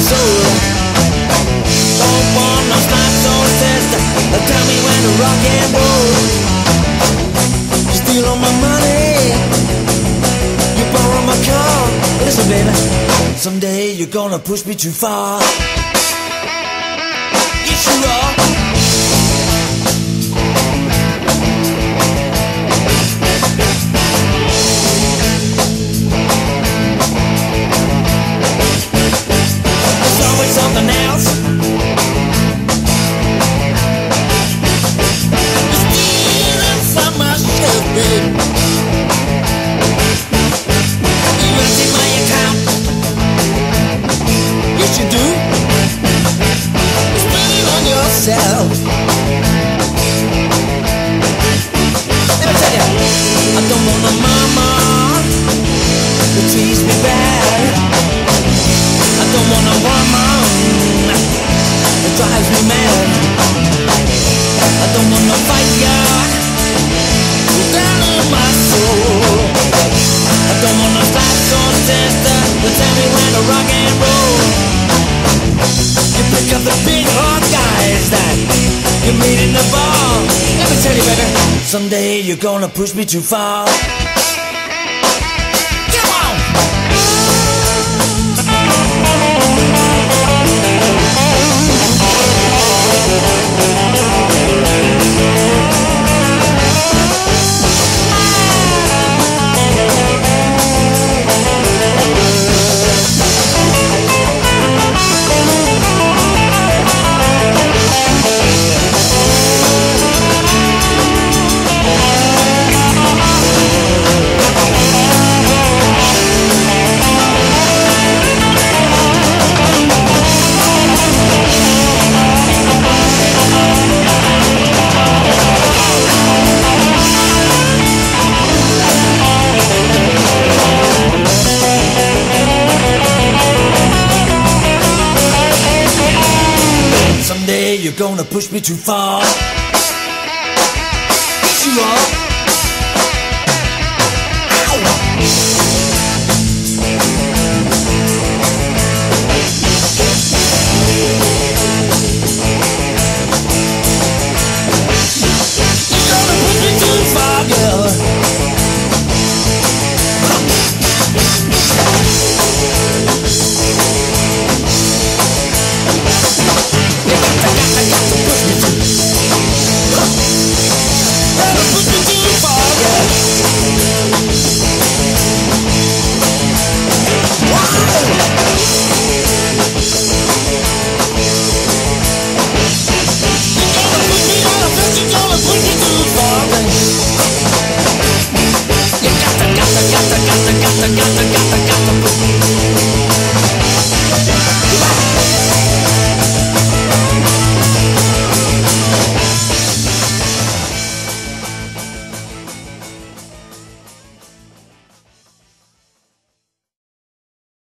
soul. Don't want no snipes or sister. Tell me when to rock and roll. Steal all my money, you borrow my car. Listen, baby, someday you're gonna push me too far. Yes, you are. There's always something else. You're stealing from my shelf, babe. You empty my account. Yes, you do. You're spending on yourself. Let me tell you, I don't want a mama that treats me bad. I don't want a woman that drives me mad. I don't want no fire down in my soul. I don't want no slaps or sister to tell me when to rock and roll. You pick up the big hard guys that you meet in the bar. Let me tell you, baby, someday you're gonna push me too far. Come on! Someday you're gonna push me too far. Yes, you are.